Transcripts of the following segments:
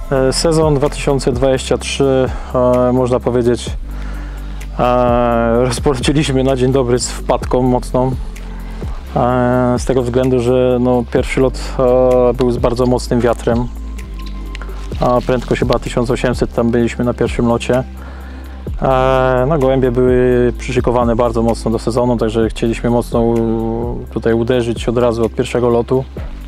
Sezon 2023, można powiedzieć, rozpoczęliśmy na dzień dobry z wpadką mocną. Z tego względu, że no, pierwszy lot był z bardzo mocnym wiatrem. Prędkość chyba 1800, tam byliśmy na pierwszym locie. No, gołębie były przyszykowane bardzo mocno do sezonu, także chcieliśmy mocno tutaj uderzyć od razu od pierwszego lotu.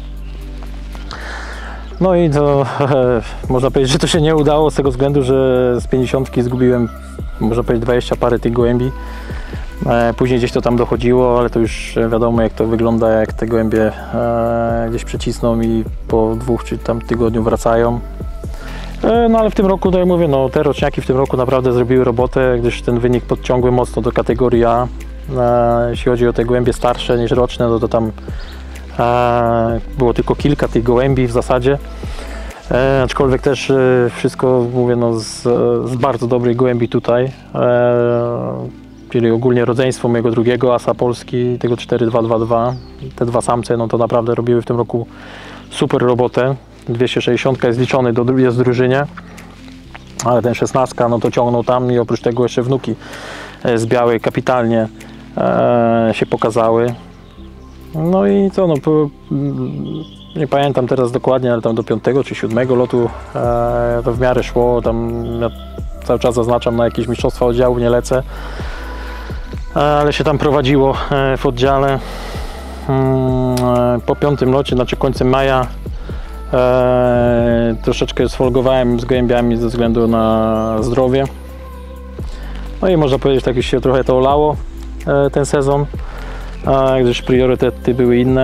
No i to można powiedzieć, że to się nie udało z tego względu, że z 50 zgubiłem, można powiedzieć, 20 parę tych gołębi. Później gdzieś to tam dochodziło, ale to już wiadomo, jak to wygląda, jak te gołębie gdzieś przycisną i po 2 czy tam tygodniu wracają. No ale w tym roku, tak jak mówię, no, te roczniaki w tym roku naprawdę zrobiły robotę, gdyż ten wynik podciągły mocno do kategorii A. Jeśli chodzi o te gołębie starsze niż roczne, no to tam było tylko kilka tych gołębi w zasadzie. Aczkolwiek też wszystko, mówię, no, z bardzo dobrych gołębi tutaj. Czyli ogólnie rodzeństwo mojego drugiego asa Polski, tego 4222. Te dwa samce, no to naprawdę robiły w tym roku super robotę. 260 jest liczony jest w drużynie, ale ten 16 no to ciągnął tam i oprócz tego jeszcze wnuki z białej kapitalnie się pokazały. No i co, no nie pamiętam teraz dokładnie, ale tam do 5 czy 7 lotu to w miarę szło. Tam ja cały czas zaznaczam, na jakieś mistrzostwa oddziałów nie lecę, ale się tam prowadziło w oddziale. Po 5 locie, znaczy końcem maja, troszeczkę sfolgowałem z gołębiami ze względu na zdrowie. No i można powiedzieć, tak już się trochę to olało ten sezon, gdyż priorytety były inne.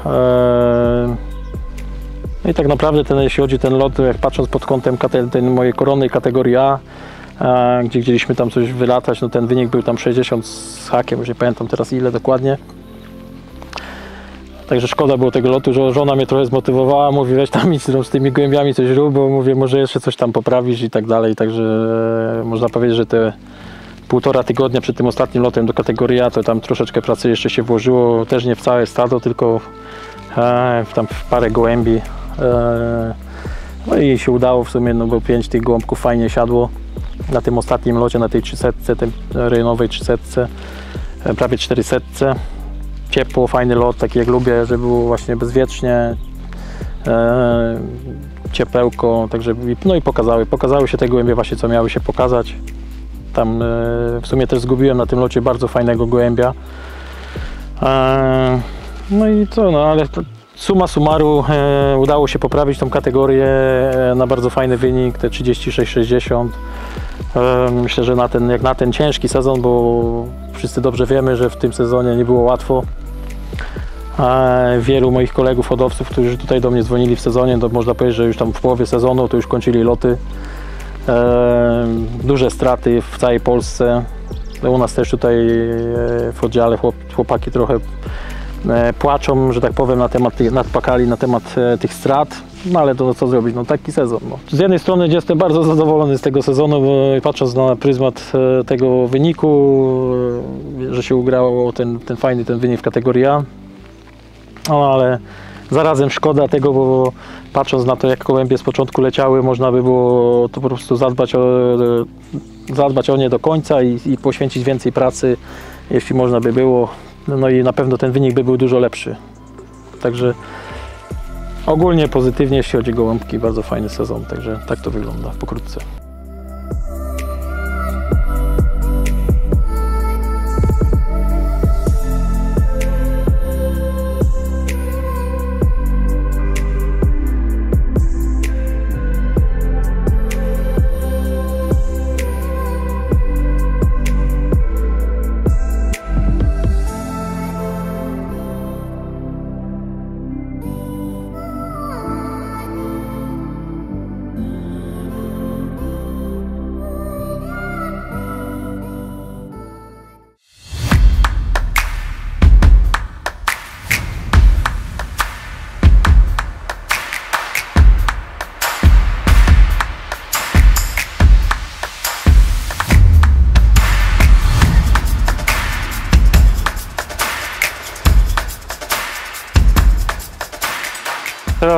No i tak naprawdę jeśli chodzi o ten lot, jak patrząc pod kątem tej mojej koronnej kategorii A, gdzie chcieliśmy tam coś wylatać, no ten wynik był tam 60 z hakiem, już nie pamiętam teraz ile dokładnie. Także szkoda było tego lotu, że żona mnie trochę zmotywowała, mówi, weź tam idź z tymi gołębiami coś rób, bo mówię, może jeszcze coś tam poprawisz i tak dalej. Także można powiedzieć, że te 1,5 tygodnia przed tym ostatnim lotem do kategorii A to tam troszeczkę pracy jeszcze się włożyło, też nie w całe stado, tylko tam w parę gołębi. No i się udało w sumie, no bo 5 tych gołąbków fajnie siadło na tym ostatnim locie, na tej 300, tej rejonowej 300, prawie 400. Ciepło, fajny lot, taki jak lubię, żeby było właśnie bezwiecznie, ciepełko, także no i pokazały się te gołębie właśnie, co miały się pokazać. Tam w sumie też zgubiłem na tym locie bardzo fajnego gołębia. No i co, no ale summa summarum udało się poprawić tą kategorię na bardzo fajny wynik, te 36-60. Myślę, że jak na ten ciężki sezon, bo wszyscy dobrze wiemy, że w tym sezonie nie było łatwo. Wielu moich kolegów hodowców, którzy tutaj do mnie dzwonili w sezonie, to można powiedzieć, że już tam w połowie sezonu to już kończyli loty. Duże straty w całej Polsce. U nas też tutaj w oddziale chłopaki trochę płaczą, że tak powiem, nadpakali na temat tych strat. No ale to co zrobić, no taki sezon. No. Z jednej strony jestem bardzo zadowolony z tego sezonu, bo patrząc na pryzmat tego wyniku, że się ugrało ten fajny wynik w kategorii A. No ale zarazem szkoda tego, bo patrząc na to, jak gołębie z początku leciały, można by było to po prostu zadbać o nie do końca i poświęcić więcej pracy, jeśli można by było. No i na pewno ten wynik by był dużo lepszy. Także ogólnie pozytywnie, jeśli chodzi o gołąbki, bardzo fajny sezon, także tak to wygląda pokrótce.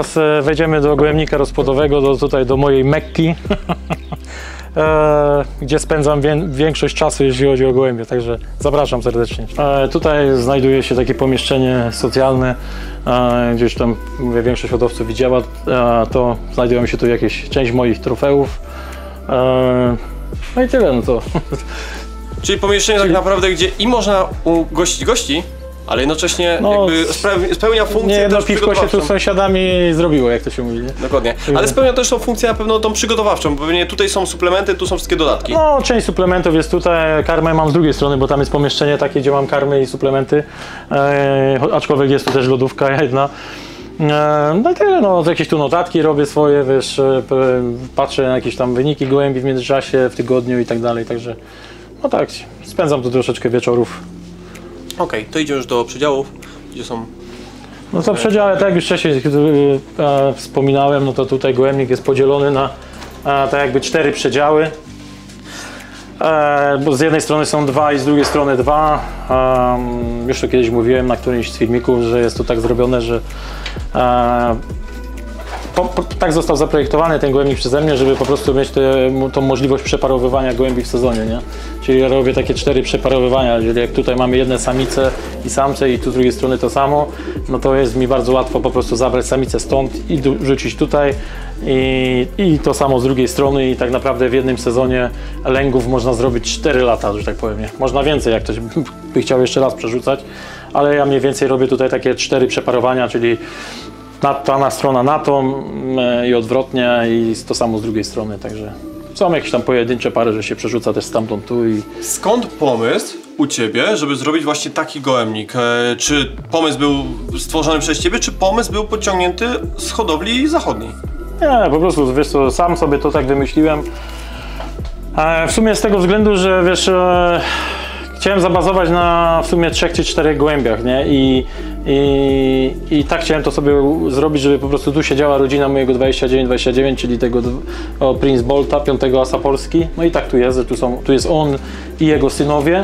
teraz wejdziemy do gołębnika rozpłodowego, tutaj do mojej Mekki, gdzie spędzam większość czasu, jeśli chodzi o gołębie, także zapraszam serdecznie. Tutaj znajduje się takie pomieszczenie socjalne, gdzieś tam, mówię, większość hodowców widziała, to znajdują się tu jakieś część moich trofeów. No i tyle, no to. Czyli pomieszczenie tak naprawdę, gdzie i można ugościć gości, ale jednocześnie jakby spełnia funkcję. Nie jedno piwko się tu z sąsiadami zrobiło, jak to się mówi, nie? Dokładnie. Ale spełnia też tą funkcję na pewno tą przygotowawczą, bo pewnie tutaj są suplementy, tu są wszystkie dodatki. No, część suplementów jest tutaj, karmę mam z drugiej strony, bo tam jest pomieszczenie takie, gdzie mam karmy i suplementy, aczkolwiek jest tu też lodówka jedna. No i tyle, no, jakieś tu notatki robię swoje, wiesz, patrzę na jakieś tam wyniki gołębi w międzyczasie, w tygodniu i tak dalej, także no tak, spędzam tu troszeczkę wieczorów. Okej, to idziemy już do przedziałów, gdzie są... No to przedziały, tak jak już wcześniej wspominałem, no to tutaj gołębnik jest podzielony na tak jakby 4 przedziały. Bo z jednej strony są 2 i z drugiej strony 2. Już to kiedyś mówiłem na którymś z filmików, że jest to tak zrobione, że tak został zaprojektowany ten gołębnik przeze mnie, żeby po prostu mieć tą możliwość przeparowywania gołębi w sezonie, nie? Czyli ja robię takie 4 przeparowywania, czyli jak tutaj mamy jedne samice i samce i tu z drugiej strony to samo, no to jest mi bardzo łatwo po prostu zabrać samicę stąd i rzucić tutaj i to samo z drugiej strony i tak naprawdę w jednym sezonie lęgów można zrobić 4 lata, że tak powiem, nie? Można więcej, jak ktoś by chciał jeszcze raz przerzucać, ale ja mniej więcej robię tutaj takie 4 przeparowania, czyli ta strona na tą i odwrotnie i to samo z drugiej strony, także są jakieś tam pojedyncze pary, że się przerzuca też stamtąd tu i... Skąd pomysł u Ciebie, żeby zrobić właśnie taki gołębnik? Czy pomysł był stworzony przez Ciebie, czy pomysł był podciągnięty z hodowli zachodniej? Nie, po prostu, wiesz co, sam sobie to tak wymyśliłem. W sumie z tego względu, że wiesz, chciałem zabazować na w sumie 3 czy 4 gołębiach, nie? I tak chciałem to sobie zrobić, żeby po prostu tu siedziała rodzina mojego 29-29, czyli tego Prince Bolta, 5. asa Polski. No i tak tu jest, że tu jest on i jego synowie.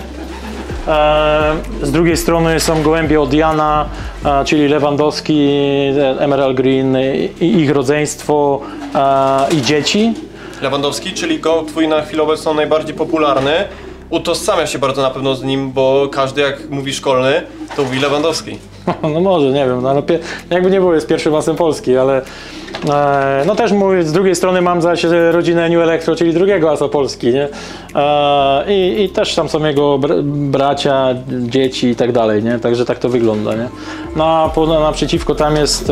Z drugiej strony są gołębie od Jana, czyli Lewandowski, Emerald Green i ich rodzeństwo i dzieci. Lewandowski, czyli twój na chwilę obecną najbardziej popularny. Utożsamia się bardzo na pewno z nim, bo każdy jak mówi szkolny, to mówi Lewandowski. No może, nie wiem, no, ale jakby nie było, jest pierwszym asem Polski, ale no też z drugiej strony mam zaś rodzinę New Electro, czyli drugiego asa Polski, nie? I też tam są jego bracia, dzieci i tak dalej, nie? Także tak to wygląda, nie? Naprzeciwko tam jest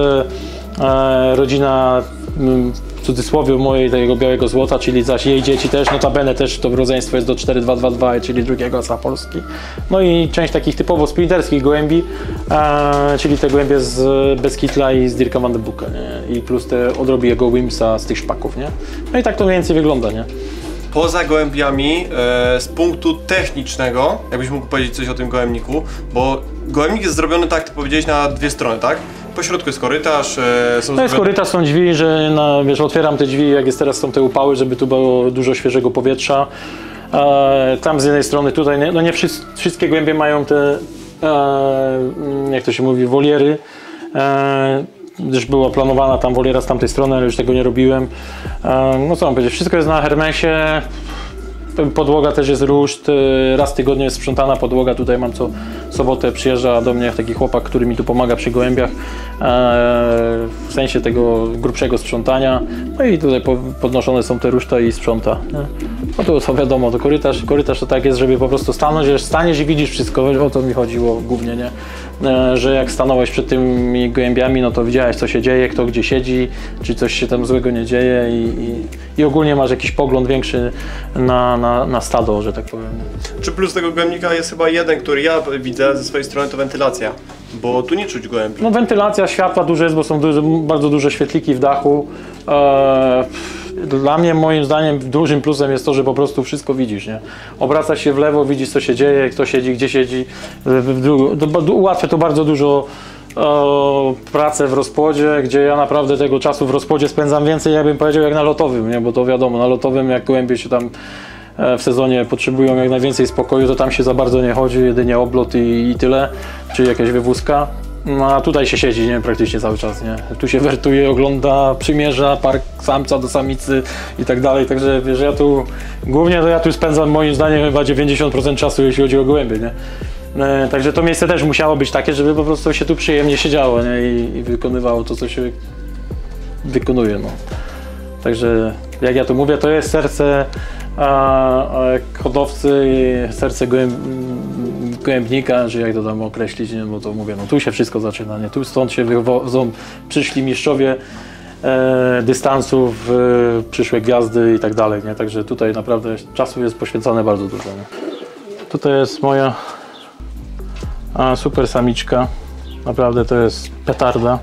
rodzina, w cudzysłowie mojej, tego białego złota, czyli zaś jej dzieci też, notabene też to rodzeństwo jest do 4222, czyli drugiego asa Polski. No i część takich typowo sprinterskich gołębi, czyli te gołębie z Beskidla i z Dirka van den Boeck, nie? I plus te odrobi jego Wimsa z tych szpaków, nie? No i tak to mniej więcej wygląda, nie? Poza gołębiami, z punktu technicznego, jakbyś mógł powiedzieć coś o tym gołębniku, bo gołębnik jest zrobiony, tak ty powiedziałeś, na 2 strony, tak? Po środku jest korytarz. To jest korytarz, są drzwi, że wiesz, otwieram te drzwi, jak jest teraz są te upały, żeby tu było dużo świeżego powietrza. Tam z jednej strony, tutaj, no nie wszystkie gołębie mają te, jak to się mówi, woliery. Gdyż była planowana tam woliera z tamtej strony, ale już tego nie robiłem. No co mam powiedzieć, wszystko jest na Hermesie. Podłoga też jest ruszt, raz w tygodniu jest sprzątana podłoga, tutaj mam co sobotę, przyjeżdża do mnie taki chłopak, który mi tu pomaga przy gołębiach, w sensie tego grubszego sprzątania, no i tutaj podnoszone są te ruszta i sprząta. Nie? No to wiadomo, to korytarz to tak jest, żeby po prostu stanąć, że staniesz i widzisz wszystko, o to mi chodziło głównie, nie? Że jak stanąłeś przed tymi gołębiami, no to widziałeś co się dzieje, kto gdzie siedzi, czy coś się tam złego nie dzieje i ogólnie masz jakiś pogląd większy na stado, że tak powiem. Czy plus tego gołębnika jest chyba jeden, który ja widzę ze swojej strony, to wentylacja, bo tu nie czuć gołębi. No wentylacja, światła duże jest, bo są bardzo duże świetliki w dachu. Dla mnie, moim zdaniem, dużym plusem jest to, że po prostu wszystko widzisz, nie? Obracasz się w lewo, widzisz co się dzieje, kto siedzi, gdzie siedzi. Ułatwia to bardzo dużo pracę w rozpłodzie, gdzie ja naprawdę tego czasu w rozpłodzie spędzam więcej, ja bym powiedział, jak na lotowym, nie? Bo to wiadomo, na lotowym jak gołębie się tam w sezonie potrzebują jak najwięcej spokoju, to tam się za bardzo nie chodzi, jedynie oblot i tyle, czy jakaś wywózka. No a tutaj się siedzi, nie? Praktycznie cały czas, nie? Tu się wertuje, ogląda, przymierza park samca do samicy i tak dalej, także wiesz, ja tu spędzam moim zdaniem chyba 90% czasu, jeśli chodzi o gołębie, nie? Także to miejsce też musiało być takie, żeby po prostu się tu przyjemnie siedziało, nie? I wykonywało to, co się wykonuje, no. Także jak ja tu mówię, to jest serce hodowcy i serce gołębnika, czy jak to tam określić, nie? Bo to mówię, no tu się wszystko zaczyna, nie? Tu stąd się wywodzą przyszli mistrzowie dystansów, przyszłe gwiazdy i tak dalej, nie? Także tutaj naprawdę czasu jest poświęcone bardzo dużo, nie? Tutaj jest moja super samiczka, naprawdę to jest petarda.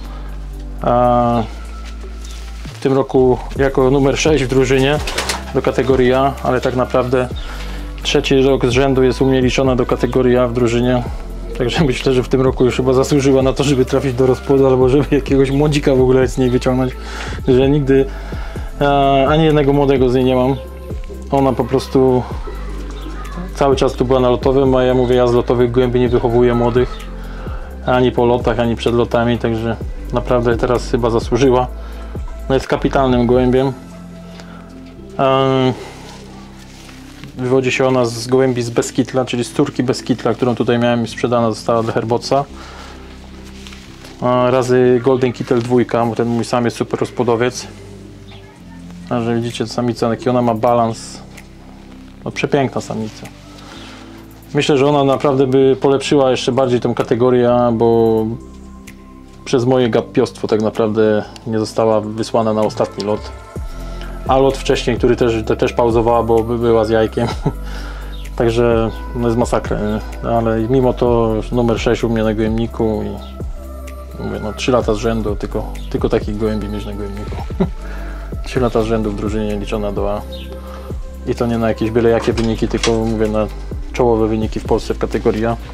W tym roku jako numer 6 w drużynie do kategorii A, ale tak naprawdę trzeci rok z rzędu jest u mnie liczona do kategorii A w drużynie. Także myślę, że w tym roku już chyba zasłużyła na to, żeby trafić do rozpłodu, albo żeby jakiegoś młodzika w ogóle z niej wyciągnąć. Że nigdy ani jednego młodego z niej nie mam. Ona po prostu cały czas tu była na lotowym, a ja mówię, ja z lotowych gołębi nie wychowuję młodych. Ani po lotach, ani przed lotami, także naprawdę teraz chyba zasłużyła. No jest kapitalnym gołębiem. Wywodzi się ona z gołębi z Beskitla, czyli z córki Beskitla, którą tutaj miałem i sprzedana została do Herbotsa. Razy Golden Kittel 2, bo ten mój sam jest super rozpłodowiec. A że widzicie samicę, jaki ona ma balans. No, przepiękna samica. Myślę, że ona naprawdę by polepszyła jeszcze bardziej tą kategorię, bo przez moje gapiostwo tak naprawdę nie została wysłana na ostatni lot. A lot wcześniej, który też pauzowała, bo była z jajkiem. Także no jest masakra, nie? Ale mimo to numer 6 u mnie na gołębniku i mówię, no 3 lata z rzędu, tylko takich gołębi mieć na gołębniku. 3 lata z rzędu w drużynie liczona do A. I to nie na jakieś byle jakie wyniki, tylko mówię na czołowe wyniki w Polsce w kategorii A.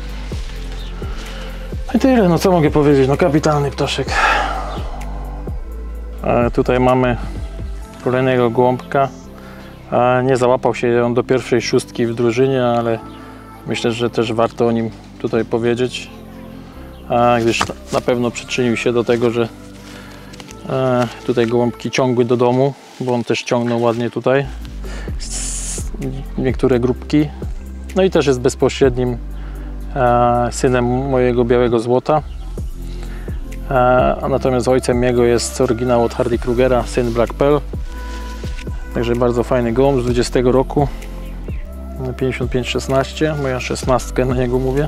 I tyle, no co mogę powiedzieć, no kapitalny ptaszek. Tutaj mamy kolejnego gołąbka. Nie załapał się on do pierwszej szóstki w drużynie, ale myślę, że też warto o nim tutaj powiedzieć, gdyż na pewno przyczynił się do tego, że tutaj gołąbki ciągły do domu, bo on też ciągnął ładnie tutaj niektóre grupki. No i też jest bezpośrednim synem mojego białego złota. A natomiast ojcem jego jest oryginał od Hardy Krugera, syn Black Pearl. Także bardzo fajny gołąb z 20 roku. 55-16, moja 16 na niego mówię.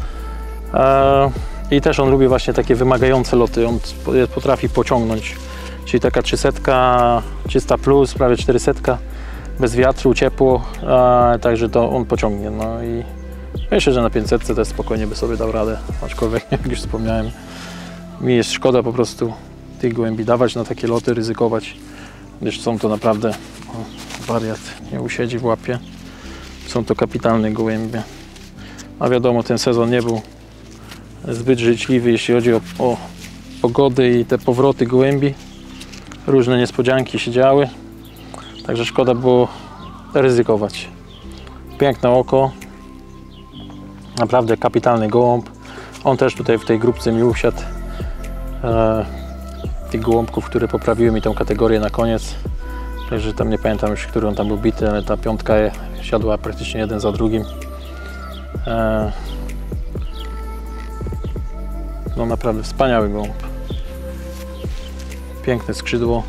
I też on lubi właśnie takie wymagające loty, on potrafi pociągnąć. Czyli taka 300, 300 plus, prawie 400, bez wiatru, ciepło, także to on pociągnie. No i myślę, że na 500 też spokojnie by sobie dał radę, aczkolwiek jak już wspomniałem, mi jest szkoda po prostu tych gołębi dawać na takie loty, ryzykować, gdyż są to naprawdę, wariat nie usiedzi w łapie, są to kapitalne gołębie. A wiadomo, ten sezon nie był zbyt życzliwy, jeśli chodzi o pogody i te powroty gołębi. Różne niespodzianki się działy, także szkoda było ryzykować. Piękne oko, naprawdę kapitalny gołąb. On też tutaj w tej grupce mi usiadł. Tych gołąbków, które poprawiły mi tą kategorię na koniec. Także tam nie pamiętam już, który on tam był bity, ale ta piątka siadła praktycznie jeden za drugim. No naprawdę wspaniały gołąb. Piękne skrzydło.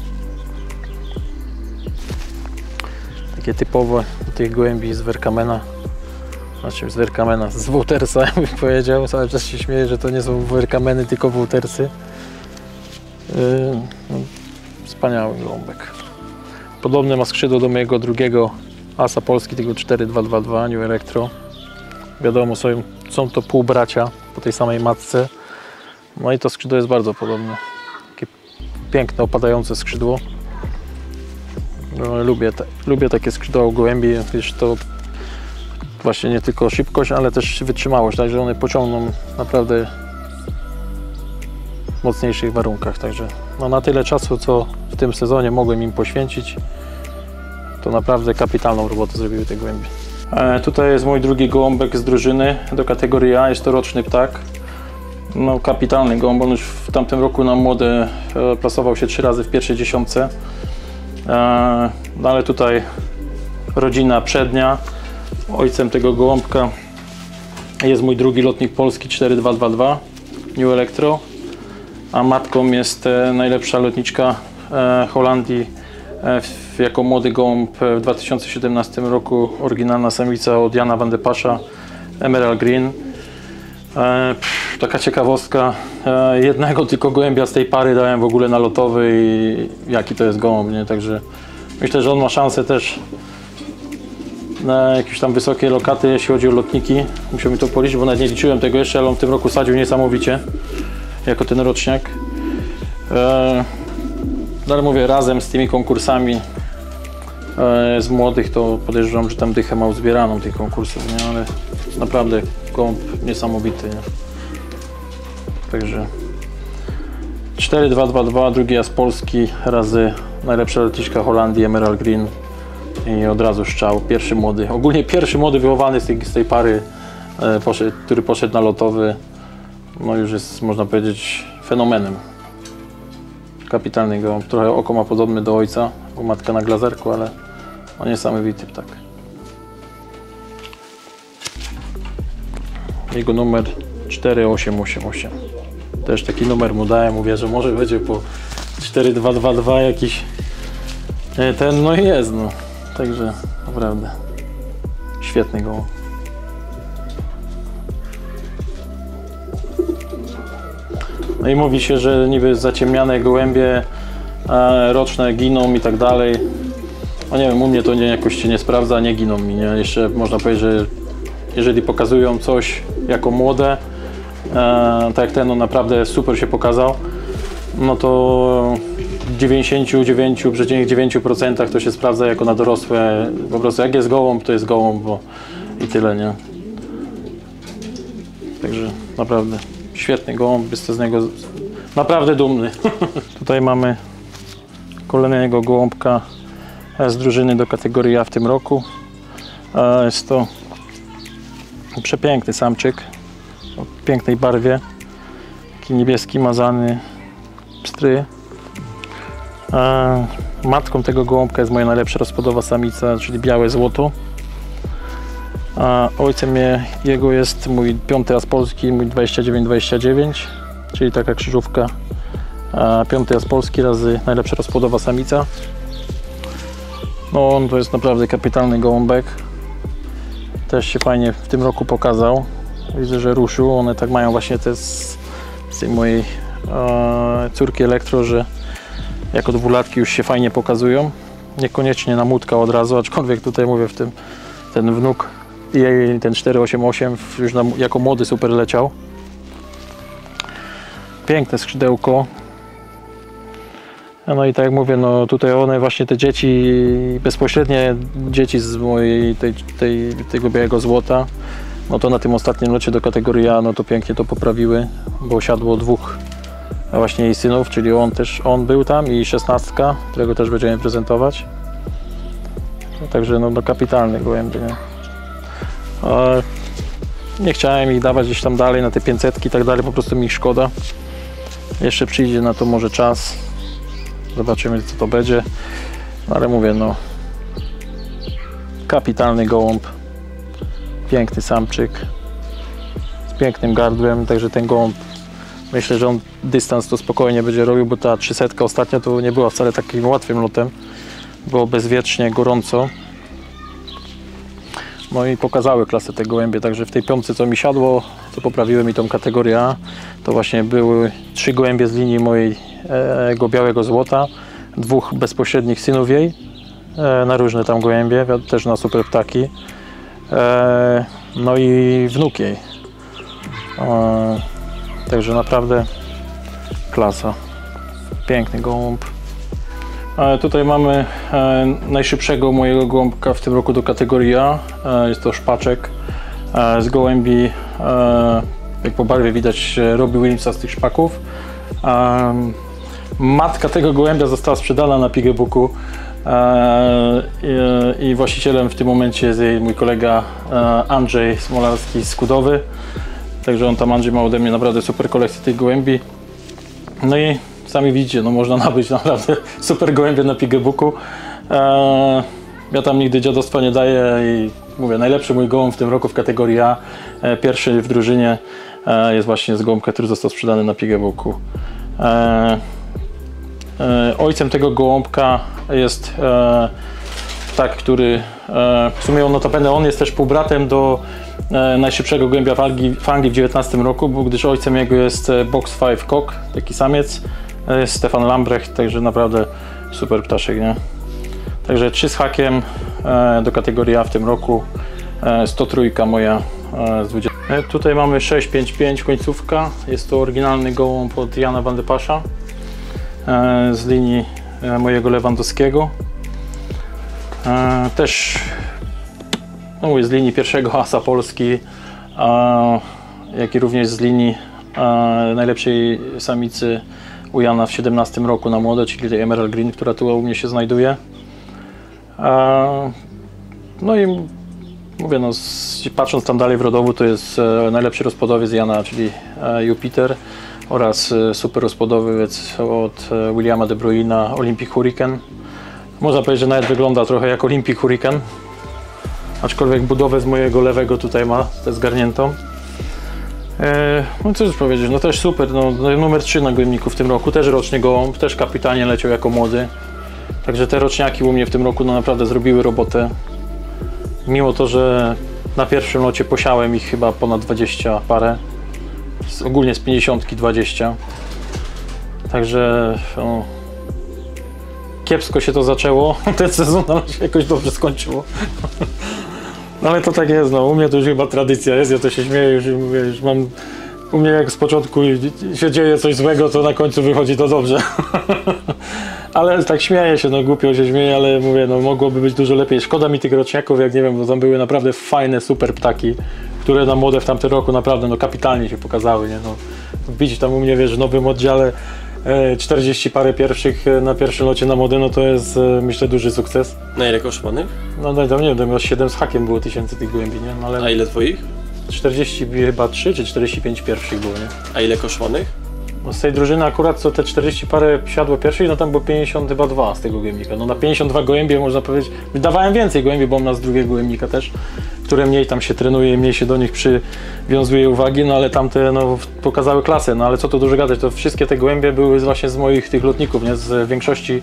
Takie typowe do tych gołębi z Werkamena. Znaczy z Werkamena, z Woltersa, bym powiedział. Cały czas się śmieję, że to nie są Werkameny, tylko Woltersy. No, wspaniały gołąbek. Podobne ma skrzydło do mojego drugiego asa Polski, tego 4222 New Electro. Wiadomo, są to półbracia po tej samej matce. No i to skrzydło jest bardzo podobne. Takie piękne, opadające skrzydło. No, lubię takie skrzydła u gołębi, gdyż to właśnie nie tylko szybkość, ale też wytrzymałość, także one pociągną naprawdę w mocniejszych warunkach. Także no, na tyle czasu, co w tym sezonie mogłem im poświęcić, to naprawdę kapitalną robotę zrobiły te gołębie. Tutaj jest mój drugi gołąbek z drużyny do kategorii A, jest to roczny ptak. No kapitalny gołąb, on już w tamtym roku na młode plasował się 3 razy w pierwszej dziesiątce. No ale tutaj rodzina przednia. Ojcem tego gołąbka jest mój drugi lotnik polski 4222 New Electro, a matką jest najlepsza lotniczka Holandii jako młody gołąb w 2017 roku, oryginalna samica od Jana van de Pascha, Emerald Green. Taka ciekawostka, jednego tylko gołębia z tej pary dałem w ogóle na lotowy i jaki to jest gołąb, nie? Także myślę, że on ma szansę też na jakieś tam wysokie lokaty, jeśli chodzi o lotniki. Muszę mi to policzyć, bo nawet nie liczyłem tego jeszcze, ale on w tym roku sadził niesamowicie jako ten roczniak. Ale mówię, razem z tymi konkursami z młodych to podejrzewam, że tam dychę ma uzbieraną tych konkursów, nie? Ale naprawdę gołąb niesamowity, nie? Także 4222, drugi raz polski, razy najlepsza lotniczka Holandii, Emerald Green i od razu strzał, pierwszy młody. Ogólnie pierwszy młody wychowany z tej pary, który poszedł na lotowy, no już jest, można powiedzieć, fenomenem. Kapitalny gołąb, trochę oko ma podobne do ojca, bo matka na glazerku, ale on niesamowity ptak. Jego numer 4888. Też taki numer mu dałem, mówię, że może będzie po 4222 jakiś ten, no i jest, no. Także naprawdę świetny gołąb. No i mówi się, że niby zaciemniane gołębie roczne giną i tak dalej. No nie wiem, u mnie to jakoś się nie sprawdza, nie giną mi, nie? Jeszcze można powiedzieć, że jeżeli pokazują coś jako młode, tak jak ten, no naprawdę super się pokazał, no to w 99,9% to się sprawdza jako na dorosłe. Po prostu jak jest gołąb, to jest gołąb, bo i tyle, nie? Także naprawdę świetny gołąb, jestem z niego naprawdę dumny. Tutaj mamy kolejnego gołąbka z drużyny do kategorii A w tym roku. Jest to przepiękny samczyk o pięknej barwie, taki niebieski, mazany pstry. Matką tego gołąbka jest moja najlepsza rozpłodowa samica, czyli białe złoto. A ojcem jego jest mój 5. raz polski, mój 2929, czyli taka krzyżówka. 5. raz polski razy najlepsza rozpłodowa samica. No on to jest naprawdę kapitalny gołąbek. Też się fajnie w tym roku pokazał. Widzę, że ruszył. One tak mają właśnie te z tej mojej córki Elektro, że jako dwulatki już się fajnie pokazują. Niekoniecznie na młódka od razu, aczkolwiek tutaj mówię, w tym ten wnuk jej, ten 488 już jako młody super leciał. Piękne skrzydełko. No i tak jak mówię, no tutaj one właśnie te dzieci, bezpośrednie dzieci z mojej tego białego złota, no to na tym ostatnim locie do kategorii A, no to pięknie to poprawiły, bo siadło 2 właśnie jej synów, czyli on był tam i 16, którego też będziemy prezentować. No, także no kapitalny gołębie, nie? Nie chciałem ich dawać gdzieś tam dalej na te 500 i tak dalej, po prostu mi ich szkoda. Jeszcze przyjdzie na to może czas. Zobaczymy, co to będzie. Ale mówię, no kapitalny gołąb. Piękny samczyk. Z pięknym gardłem, także ten gołąb, myślę, że on dystans to spokojnie będzie robił, bo ta 300 ostatnia to nie była wcale takim łatwym lotem. Było bezwiecznie, gorąco. No i pokazały klasę te gołębie, także w tej 5, co mi siadło, co poprawiły mi tą kategorię A, to właśnie były 3 gołębie z linii mojego białego złota, 2 bezpośrednich synów jej, na różne tam gołębie, też na super ptaki, no i wnuk jej. Także naprawdę klasa. Piękny gołąb. Tutaj mamy najszybszego mojego gołąbka w tym roku do kategorii A. Jest to szpaczek z gołębi, jak po barwie widać, Robbie Williamsa z tych szpaków. Matka tego gołębia została sprzedana na Pigebooku i właścicielem w tym momencie jest jej mój kolega Andrzej Smolarski z Kudowy. Także on tam, Andrzej, ma ode mnie naprawdę super kolekcję tych gołębi. No i sami widzicie, no można nabyć naprawdę super gołębie na Pigebooku. Ja tam nigdy dziadostwa nie daję i mówię, najlepszy mój gołąb w tym roku w kategorii A, pierwszy w drużynie, jest właśnie z gołąbka, który został sprzedany na Pigebooku. Ojcem tego gołąbka jest ptak, który w sumie notabene on jest też półbratem do najszybszego gołębia w Anglii w 19 roku, bo gdyż ojcem jego jest Box 5 Cock, taki samiec, Stefan Lambrecht, także naprawdę super ptaszek, nie? Także 3 z hakiem do kategorii A w tym roku, 103 moja z 20. Tutaj mamy 655 końcówka, jest to oryginalny gołąb od Jana van de Pascha z linii mojego Lewandowskiego. Też no mówię, z linii pierwszego asa Polski, jak i również z linii najlepszej samicy u Jana w 17 roku na młode, czyli tej Emerald Green, która tu u mnie się znajduje. No i mówię, no, patrząc tam dalej w rodowód, to jest najlepszy rozpłodowiec Jana, czyli Jupiter, oraz super rozpłodowiec od Williama de Bruyna, Olympic Hurricane. Można powiedzieć, że nawet wygląda trochę jak Olympic Hurricane, aczkolwiek budowę z mojego lewego tutaj ma zgarniętą. No cóż powiedzieć, no też super, no, numer 3 na gołębniku w tym roku, też rocznie gołąb, też kapitalnie leciał jako młody. Także te roczniaki u mnie w tym roku no naprawdę zrobiły robotę. Mimo to, że na pierwszym locie posiałem ich chyba ponad 20 parę, ogólnie z 50 20. Także no, kiepsko się to zaczęło, ten sezon, ale się jakoś dobrze skończyło. No ale to tak jest, no u mnie to już chyba tradycja jest, ja to się śmieję, już mówię, już mam, u mnie jak z początku się dzieje coś złego, to na końcu wychodzi to dobrze. Ale tak śmieję się, no głupio się śmieję, ale mówię, no mogłoby być dużo lepiej. Szkoda mi tych roczniaków, jak nie wiem, bo tam były naprawdę fajne, super ptaki, które na młode w tamtym roku naprawdę no kapitalnie się pokazały, nie? No, wbić tam u mnie, wiesz, w nowym oddziale 40 parę pierwszych na pierwszym locie na młode, no to jest myślę duży sukces. Na ile kosztowanych? No tam nie wiem, 7 z hakiem było tysięcy tych gołębi, nie? No, ale a ile twoich? 40 chyba 3 czy 45 pierwszych było, nie? A ile kosztowanych? No z tej drużyny akurat co te 40 parę siadło pierwszych, no tam było 52 z tego gołębnika. No na 52 gołębie można powiedzieć, wydawałem więcej gołębi, bo mam nas drugiego gołębnika też, które mniej tam się trenuje, mniej się do nich przywiązuje uwagi, no ale tamte no pokazały klasę, no ale co tu dużo gadać, to wszystkie te gołębie były właśnie z moich tych lotników, nie? Z większości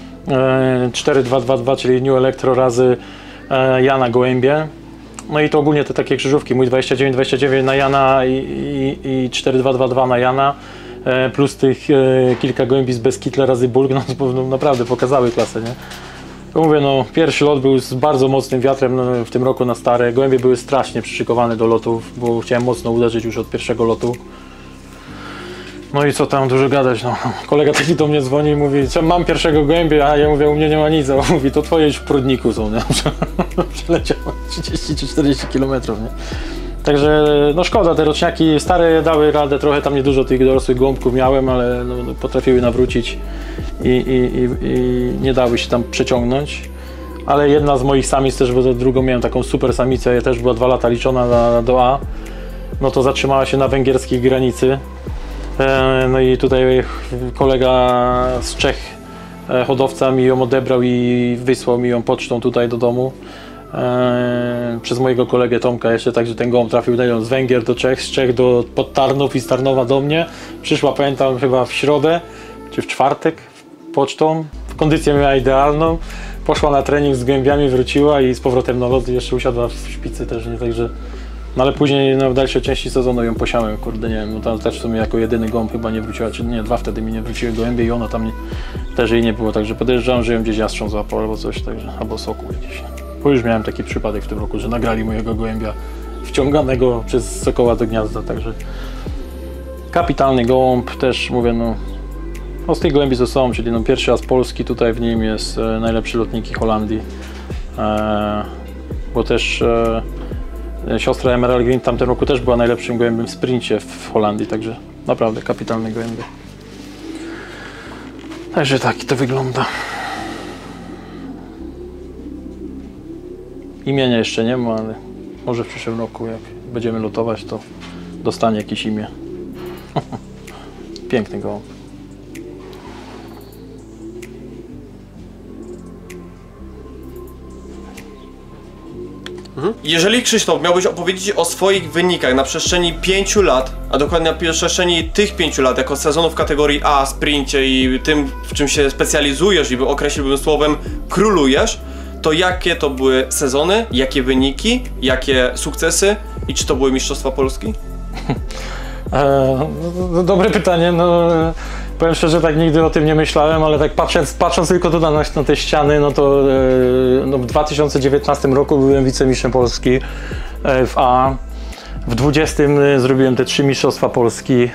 4222, czyli New Electro razy Jana gołębie. No i to ogólnie te takie krzyżówki, mój 29-29 na Jana i 4222 na Jana, plus tych kilka gołębi z Beskitle razy Bulk, no naprawdę pokazały klasę, nie? To mówię, no pierwszy lot był z bardzo mocnym wiatrem no, w tym roku na stare, gołębie były strasznie przyszykowane do lotów, bo chciałem mocno uderzyć już od pierwszego lotu. No i co tam dużo gadać, no. Kolega taki do mnie dzwoni i mówi, co mam pierwszego gołębia, a ja mówię, u mnie nie ma nic, a on mówi, to twoje już w Prudniku są, nie? Przeleciało 30 czy 40 km, nie? Także no szkoda, te roczniaki stare dały radę, trochę tam niedużo tych dorosłych gołąbków miałem, ale no, potrafiły nawrócić i nie dały się tam przeciągnąć. Ale jedna z moich samic też, bo drugą miałem taką super samicę, też była 2 lata liczona do A, no to zatrzymała się na węgierskiej granicy. No i tutaj kolega z Czech, hodowca, mi ją odebrał i wysłał mi ją pocztą tutaj do domu. Przez mojego kolegę Tomka jeszcze, także ten gołąb trafił z Węgier do Czech, z Czech pod Tarnów i z Tarnowa do mnie. Przyszła, pamiętam, chyba w środę czy w czwartek pocztą. Kondycję miała idealną. Poszła na trening z gołębiami, wróciła i z powrotem na lot jeszcze usiadła w szpicy też, nie? Także no ale później no, w dalszej części sezonu ją posiałem, kurde, nie wiem, no tam też w sumie jako jedyny gołąb chyba nie wróciła, czy nie, 2 wtedy mi nie wróciły gołębie i ona tam nie, też jej nie było, także podejrzewam, że ją gdzieś jastrząb złapał albo coś, także, albo sokół gdzieś. Bo już miałem taki przypadek w tym roku, że nagrali mojego gołębia wciąganego przez sokoła do gniazda, także kapitalny gołąb, też mówię, no z tych gołębi co są, czyli no pierwszy raz Polski, tutaj w nim jest najlepszy lotniki Holandii, bo też siostra Emerald Green w tamtym roku też była najlepszym gołębiem w sprincie w Holandii, także naprawdę kapitalne gołębie. Także tak to wygląda. Imienia jeszcze nie ma, ale może w przyszłym roku, jak będziemy lotować, to dostanie jakieś imię. Piękny gołąb. Jeżeli, Krzysztof, miałbyś opowiedzieć o swoich wynikach na przestrzeni 5 lat, a dokładnie na przestrzeni tych 5 lat, jako sezonów kategorii A, sprincie i tym, w czym się specjalizujesz i określiłbym słowem królujesz, to jakie to były sezony, jakie wyniki, jakie sukcesy i czy to były Mistrzostwa Polski? Dobre pytanie, no powiem szczerze, tak nigdy o tym nie myślałem, ale tak patrząc tylko tu na te ściany, no to no w 2019 roku byłem wicemistrzem Polski w A, w 20 zrobiłem te 3 Mistrzostwa Polski,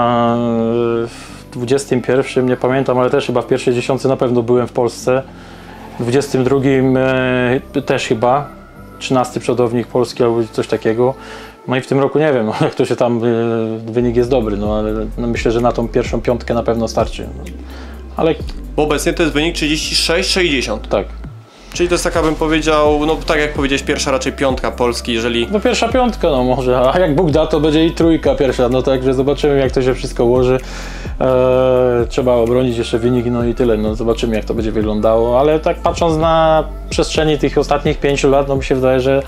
w 21 nie pamiętam, ale też chyba w pierwszej dziesiątce na pewno byłem w Polsce, w 22 też chyba 13 przodownik Polski albo coś takiego. No i w tym roku nie wiem, jak to się tam, wynik jest dobry, no ale no myślę, że na tą pierwszą piątkę na pewno starczy. No. Ale Bo obecnie to jest wynik 36-60. tak. Czyli to jest taka, bym powiedział, no tak jak powiedziałeś, pierwsza raczej piątka Polski, jeżeli... No pierwsza piątka, no może, a jak Bóg da, to będzie i trójka pierwsza, no także zobaczymy, jak to się wszystko ułoży. Trzeba obronić jeszcze wynik, no i tyle, no zobaczymy, jak to będzie wyglądało, ale tak patrząc na przestrzeni tych ostatnich 5 lat, no mi się wydaje, że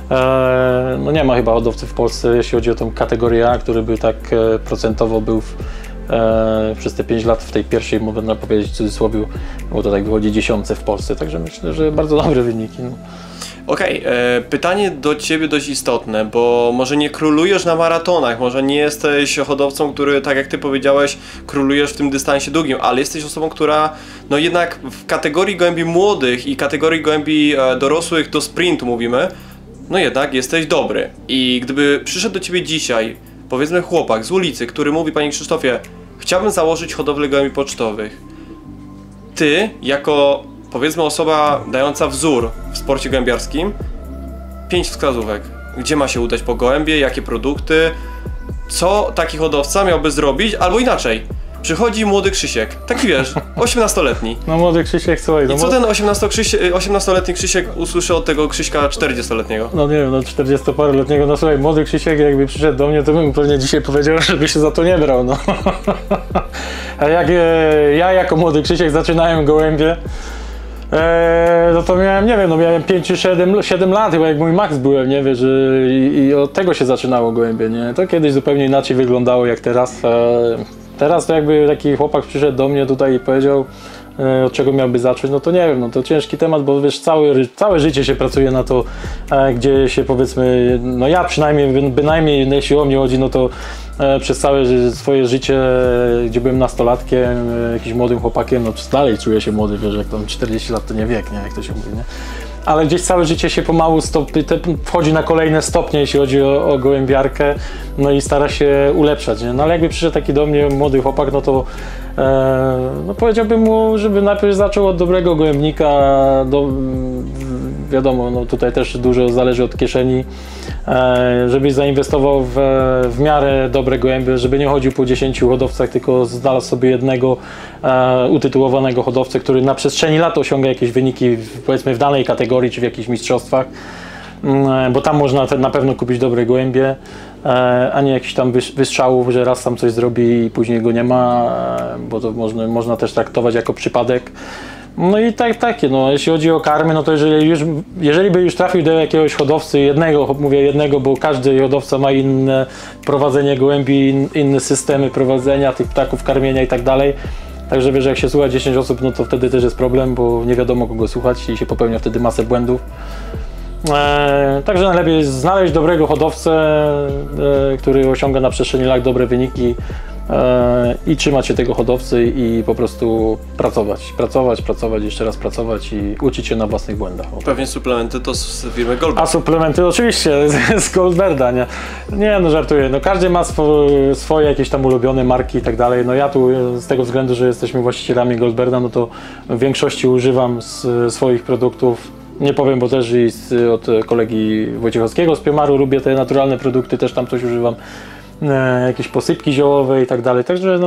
no nie ma chyba hodowcy w Polsce, jeśli chodzi o tą kategorię A, który by tak procentowo był przez te 5 lat w tej pierwszej, można powiedzieć w cudzysłowie, bo to tak wychodzi 10 w Polsce, także myślę, że bardzo dobre wyniki. No. Okej, pytanie do Ciebie dość istotne, bo może nie królujesz na maratonach, może nie jesteś hodowcą, który, tak jak Ty powiedziałeś, królujesz w tym dystansie długim, ale jesteś osobą, która no jednak w kategorii gołębi młodych i kategorii gołębi dorosłych do sprintu mówimy, no jednak jesteś dobry. I gdyby przyszedł do Ciebie dzisiaj, powiedzmy chłopak z ulicy, który mówi: Panie Krzysztofie, chciałbym założyć hodowlę gołębi pocztowych. Ty, jako powiedzmy osoba dająca wzór w sporcie gołębiarskim, 5 wskazówek. Gdzie ma się udać po gołębie, jakie produkty, co taki hodowca miałby zrobić, albo inaczej. Przychodzi młody Krzysiek, taki wiesz, 18-letni. No młody Krzysiek, słuchaj. I co ten 18-letni Krzysiek usłyszy od tego Krzyśka 40-letniego? No nie wiem, no 40-paroletniego, no słuchaj, młody Krzysiek jakby przyszedł do mnie, to bym pewnie dzisiaj powiedział, żeby się za to nie brał, no. A jak ja jako młody Krzysiek zaczynałem gołębie, no to miałem, nie wiem, no miałem 5 czy 7 lat chyba, jak mój Max byłem, nie wiesz, i od tego się zaczynało gołębie, nie? To kiedyś zupełnie inaczej wyglądało jak teraz. Teraz to jakby taki chłopak przyszedł do mnie tutaj i powiedział, od czego miałby zacząć, no to nie wiem, no to ciężki temat, bo wiesz, całe życie się pracuje na to, gdzie się powiedzmy, no ja przynajmniej, bynajmniej jeśli o mnie chodzi, no to przez całe swoje życie, gdzie byłem nastolatkiem, jakimś młodym chłopakiem, no dalej czuję się młody, wiesz, jak tam 40 lat to nie wiek, nie, jak to się mówi, nie? Ale gdzieś całe życie się pomału wchodzi na kolejne stopnie, jeśli chodzi o gołębiarkę, no i stara się ulepszać, nie? No ale jakby przyszedł taki do mnie młody chłopak, no to no powiedziałbym mu, żeby najpierw zaczął od dobrego gołębnika, wiadomo, no tutaj też dużo zależy od kieszeni, żebyś zainwestował w miarę dobre gołębie, żeby nie chodził po 10 hodowcach, tylko znalazł sobie jednego utytułowanego hodowcę, który na przestrzeni lat osiąga jakieś wyniki, powiedzmy w danej kategorii, czy w jakichś mistrzostwach, bo tam można na pewno kupić dobre gołębie, a nie jakichś tam wystrzałów, że raz tam coś zrobi i później go nie ma, bo to można też traktować jako przypadek. No i takie, no jeśli chodzi o karmy, no to jeżeli by już trafił do jakiegoś hodowcy, jednego, bo każdy hodowca ma inne prowadzenie gołębi, inne systemy prowadzenia tych ptaków, karmienia i tak dalej. Także wiesz, jak się słucha 10 osób, no to wtedy też jest problem, bo nie wiadomo kogo słuchać i się popełnia wtedy masę błędów. Także najlepiej jest znaleźć dobrego hodowcę, który osiąga na przestrzeni lat dobre wyniki i trzymać się tego hodowcy i po prostu pracować, jeszcze raz pracować i uczyć się na własnych błędach. Pewnie suplementy to z firmy Goldberg. A suplementy oczywiście z Goldberga, nie? Nie, no żartuję, no każdy ma swoje jakieś tam ulubione marki i tak dalej. No ja tu z tego względu, że jesteśmy właścicielami Goldberga, no to w większości używam swoich produktów. Nie powiem, bo też i od kolegi Wojciechowskiego z Piomaru lubię te naturalne produkty, też tam coś używam, jakieś posypki ziołowe i tak dalej, także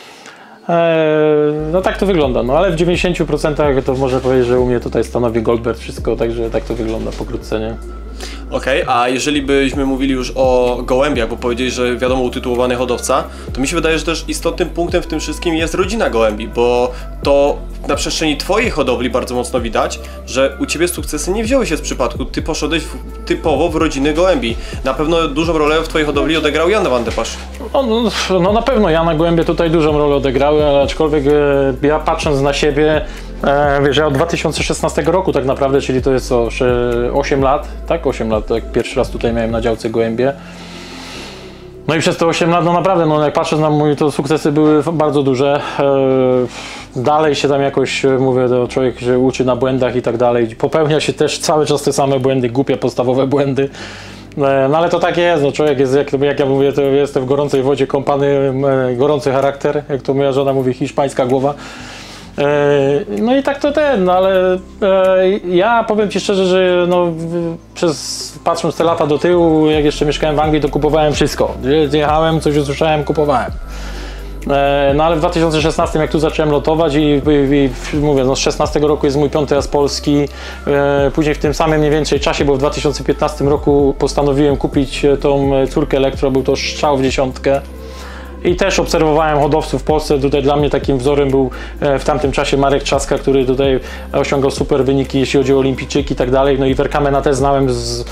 no tak to wygląda, no ale w 90% to można powiedzieć, że u mnie tutaj stanowi Goldberg wszystko, także tak to wygląda pokrótce, nie? Okej, a jeżeli byśmy mówili już o gołębiach, bo powiedzieli, że wiadomo, utytułowany hodowca, to mi się wydaje, że też istotnym punktem w tym wszystkim jest rodzina gołębi, bo to na przestrzeni twojej hodowli bardzo mocno widać, że u ciebie sukcesy nie wzięły się z przypadku, ty poszedłeś typowo w rodziny gołębi. Na pewno dużą rolę w twojej hodowli odegrał Jan van de Pas. No na pewno Jana gołębie tutaj dużą rolę odegrały, ale aczkolwiek ja patrząc na siebie, wiesz, ja od 2016 roku tak naprawdę, czyli to jest co, 8 lat, tak? 8 lat, tak pierwszy raz tutaj miałem na działce gołębie. No i przez te 8 lat, no naprawdę, no jak patrzę na mój, to sukcesy były bardzo duże. Dalej się tam jakoś, mówię, to człowiek się uczy na błędach i tak dalej. Popełnia się też cały czas te same błędy, głupie, podstawowe błędy. No ale to tak jest, no człowiek jest, jak ja mówię, to jestem w gorącej wodzie kąpany, gorący charakter, jak to moja żona mówi, hiszpańska głowa. No i tak to no ale ja powiem Ci szczerze, że no, patrząc te lata do tyłu, jak jeszcze mieszkałem w Anglii, to kupowałem wszystko. Jechałem, coś usłyszałem, kupowałem. No ale w 2016 jak tu zacząłem lotować i mówię, no z 16 roku jest mój 5. raz polski, później w tym samym mniej więcej czasie, bo w 2015 roku postanowiłem kupić tą córkę elektro, był to strzał w dziesiątkę. I też obserwowałem hodowców w Polsce, tutaj dla mnie takim wzorem był w tamtym czasie Marek Trzaska, który tutaj osiągał super wyniki, jeśli chodzi o olimpijczyki i tak dalej. No i Verkamena też znałem,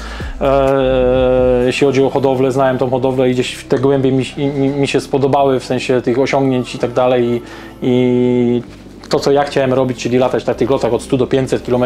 jeśli chodzi o hodowlę, znałem tą hodowlę i gdzieś te gołębie mi się spodobały w sensie tych osiągnięć i tak dalej. I to, co ja chciałem robić, czyli latać na tych lotach od 100 do 500 km.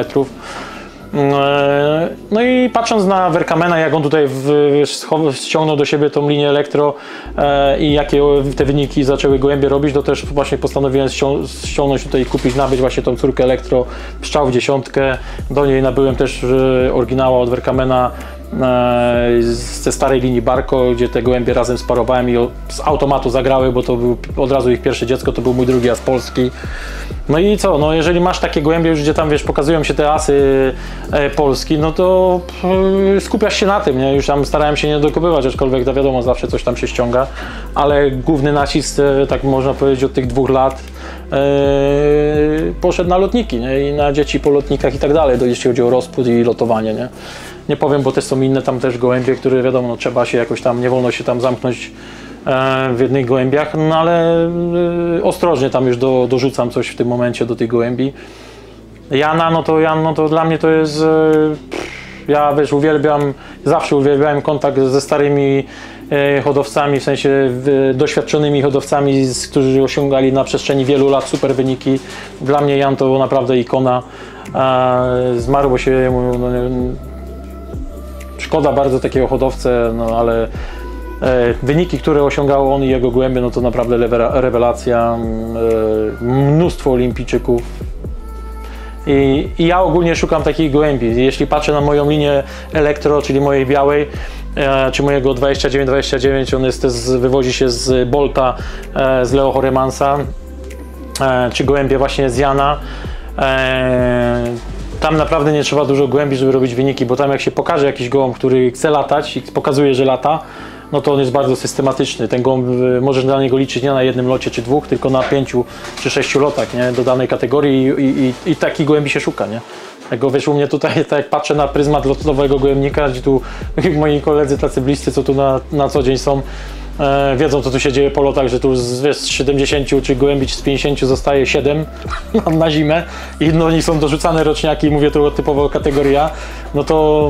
No i patrząc na Verkamena, jak on tutaj ściągnął do siebie tą linię elektro i jakie te wyniki zaczęły gołębie robić, to też właśnie postanowiłem ściągnąć tutaj i kupić, nabyć właśnie tą córkę elektro, strzał w dziesiątkę. Do niej nabyłem też oryginała od Verkamena ze starej linii Barco, gdzie te gołębie razem sparowałem i z automatu zagrały, bo to był od razu ich pierwsze dziecko, to był mój drugi as polski. No i co, no jeżeli masz takie gołębie już, gdzie tam wiesz, pokazują się te asy Polski, no to skupiasz się na tym, nie? Już tam starałem się nie dokopywać, aczkolwiek to wiadomo, zawsze coś tam się ściąga, ale główny nacisk, tak można powiedzieć, od tych 2 lat poszedł na lotniki, nie? I na dzieci po lotnikach i tak dalej, jeśli chodzi o rozpód i lotowanie, nie? Nie powiem, bo też są inne tam też gołębie, które wiadomo, no, trzeba się jakoś tam, nie wolno się tam zamknąć w jednych gołębiach, no ale ostrożnie tam już dorzucam coś w tym momencie do tych gołębi. Jan, no to dla mnie to jest, ja wiesz, zawsze uwielbiałem kontakt ze starymi hodowcami, w sensie doświadczonymi hodowcami, którzy osiągali na przestrzeni wielu lat super wyniki. Dla mnie Jan to naprawdę ikona. Zmarł, bo się no, szkoda bardzo takiego hodowcę, no ale wyniki, które osiągało on i jego gołębie, no to naprawdę rewelacja. Mnóstwo olimpijczyków. I ja ogólnie szukam takich gołębi. Jeśli patrzę na moją linię elektro, czyli mojej białej, czy mojego 29-29, on wywodzi się z Bolta, z Leo Horemansa, czy gołębie właśnie z Jana. Tam naprawdę nie trzeba dużo gołębi, żeby robić wyniki, bo tam jak się pokaże jakiś gołąb, który chce latać i pokazuje, że lata, no to on jest bardzo systematyczny. Ten gołąb, możesz na niego liczyć nie na jednym locie czy 2, tylko na 5 czy 6 lotach, nie? Do danej kategorii i takich gołębi się szuka, nie? Jak wiesz, u mnie tutaj, tak jak patrzę na pryzmat lotowego gołębnika, gdzie tu moi koledzy tacy bliscy, co tu na co dzień są, wiedzą, co tu się dzieje po lotach, że tu wiesz, z 70 czy gołębi z 50 zostaje 7 na zimę i no, oni są dorzucane roczniaki, mówię tu typowo kategoria, no to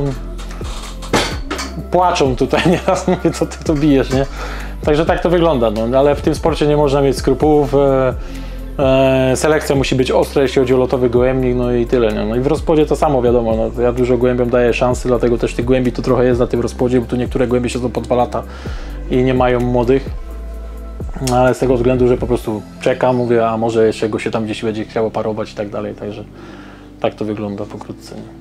płaczą tutaj nieraz, mówię, co ty tu bijesz, nie? Także tak to wygląda, no, ale w tym sporcie nie można mieć skrupułów. Selekcja musi być ostra, jeśli chodzi o lotowy gołębnik, no i tyle, nie? No i w rozpłodzie to samo, wiadomo, no, ja dużo gołębiom daję szansy, dlatego też tych gołębi to trochę jest na tym rozpłodzie, bo tu niektóre gołębie siedzą po 2 lata i nie mają młodych, ale z tego względu, że po prostu czekam, mówię, a może jeszcze go się tam gdzieś będzie chciało parować i tak dalej, także tak to wygląda pokrótce. Nie?